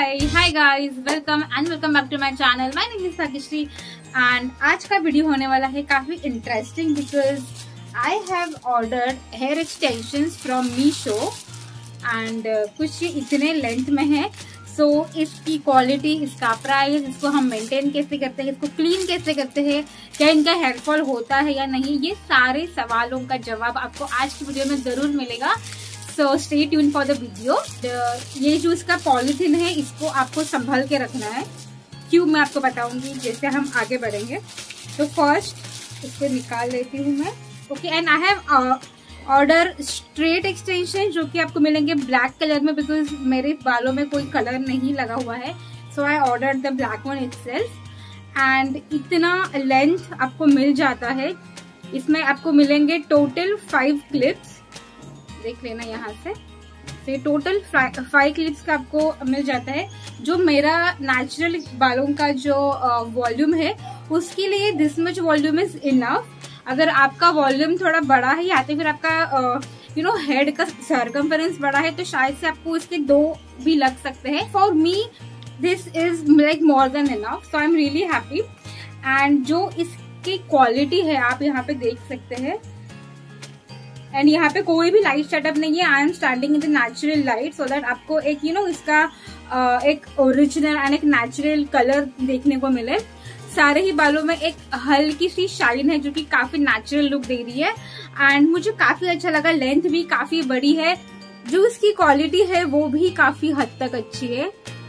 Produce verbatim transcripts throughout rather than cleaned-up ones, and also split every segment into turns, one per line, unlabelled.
Hi hi guys, welcome and welcome back to my channel. My name is Bhagyashree and आज का video होने वाला है काफी interesting because I have ordered hair extensions from Meesho and कुछ इतने लेंथ में है। सो so, इसकी क्वालिटी, इसका प्राइस, इसको हम मेंटेन कैसे करते हैं, इसको क्लीन कैसे करते हैं, क्या इनका हेयर फॉल होता है या नहीं, ये सारे सवालों का जवाब आपको आज की वीडियो में जरूर मिलेगा। So stay tune for the video. ये जो इसका पॉलिथीन है इसको आपको संभाल के रखना है, क्यों मैं आपको बताऊंगी जैसे हम आगे बढ़ेंगे। तो फर्स्ट इसको निकाल लेती हूँ मैं। Okay, and I have order straight extension जो कि आपको मिलेंगे ब्लैक कलर में बिकॉज मेरे बालों में कोई कलर नहीं लगा हुआ है। So I order the black one itself and इतना लेंथ आपको मिल जाता है। इसमें आपको मिलेंगे टोटल फाइव क्लिप्स, देख लेना यहाँ से। तो टोटल फाइव क्लिप्स का आपको मिल जाता है। जो मेरा नेचुरल बालों का जो वॉल्यूम है उसके लिए this much volume is enough. अगर आपका वॉल्यूम थोड़ा बड़ा है या तो फिर आपका यू नो हेड का सर्कमफरेंस बड़ा है तो शायद से आपको इसके दो भी लग सकते हैं। For me this is like more than enough, so I am really happy. And जो इसकी क्वालिटी है आप यहाँ पे देख सकते हैं। एंड यहाँ पे कोई भी लाइट सेटअप नहीं है। I am standing in the natural light so that आपको एक यू नो इसका uh, एक ओरिजिनल एंड एक नेचुरल कलर देखने को मिले। सारे ही बालों में एक हल्की सी शाइन है जो कि काफी नेचुरल लुक दे रही है एंड मुझे काफी अच्छा लगा। लेंथ भी काफी बड़ी है, जो इसकी क्वालिटी है वो भी काफी हद तक अच्छी है।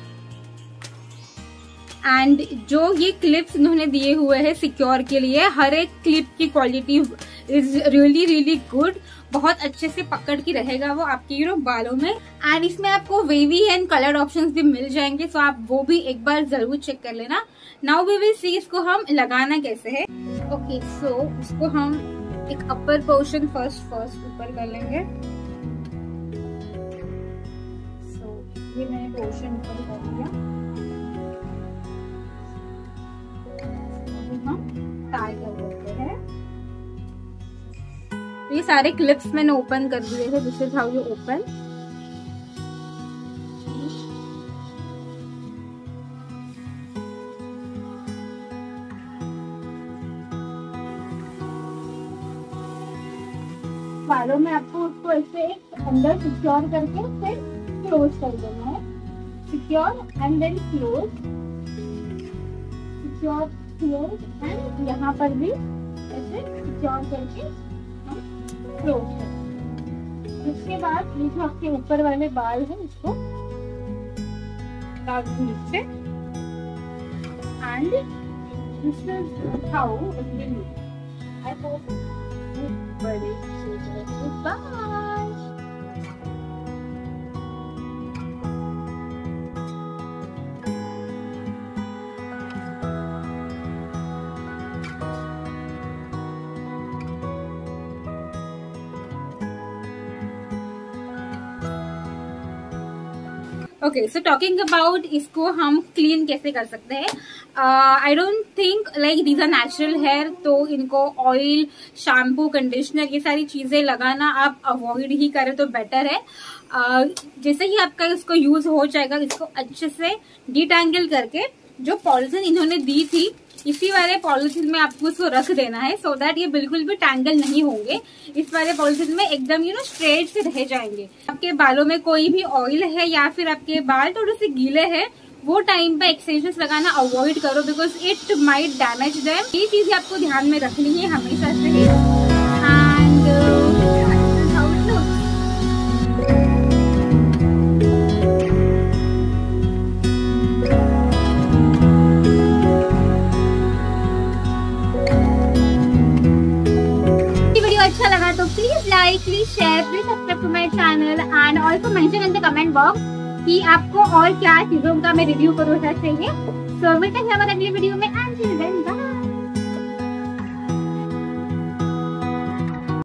एंड जो ये क्लिप्स इन्होंने दिए हुए हैं सिक्योर के लिए, हर एक क्लिप की quality is really really good. बहुत अच्छे से पकड़ के रहेगा वो आपके यू नो बालों में। एंड इसमें आपको वेवी एंड कलर ऑप्शंस भी मिल जाएंगे, सो आप वो भी एक बार जरूर चेक कर लेना। नाउ वी विल सी इसको हम लगाना कैसे है। ओके, सो इसको हम एक अपर पोर्शन फर्स्ट फर्स्ट ऊपर कर लेंगे। सो so, ये मैंने पोर्शन ऊपर कर दिया। टाई कर देते हैं। तो ये सारे क्लिप्स मैंने ओपन कर दिए थे। This is how you open. बालों में आपको उसको ऐसे एक अंदर सिक्योर करके फिर क्लोज कर देना है। Secure and then close, secure close and यहाँ पर भी ऐसे सिक्योर करके हम क्लोज कर। उसके बाद ये जो आपके ऊपर वाले बाल है इसको डाल दो नीचे and this is how it will look. I hope बड़े बाय। ओके, सो टॉकिंग अबाउट इसको हम क्लीन कैसे कर सकते हैं। I don't think like these are natural hair, तो इनको ऑयल, शैम्पू, कंडीशनर ये सारी चीजें लगाना आप अवॉइड ही करें तो बेटर है। uh, जैसे ही आपका इसको यूज हो जाएगा इसको अच्छे से डिटैंगल करके जो पॉलिथीन इन्होंने दी थी इसी वाले पॉलिथीन में आपको इसको रख देना है सो so दैट ये बिल्कुल भी टैंगल नहीं होंगे। इस वाले पॉलिथीन में एकदम यू नो स्ट्रेट से रह जाएंगे। आपके बालों में कोई भी ऑयल है या फिर आपके बाल थोड़े से गीले हैं वो टाइम पे एक्सटेंशंस लगाना अवॉइड करो because it might damage them. ये चीजें आपको ध्यान में रखनी है हमेशा से। एंड अच्छा लगा तो please like, please share, please subscribe to my channel and also mention in the comment box कि आपको और क्या चीजों का मैं रिव्यू करूँ चाहिए। सो मिलते हैं हमारे अगली वीडियो में एंड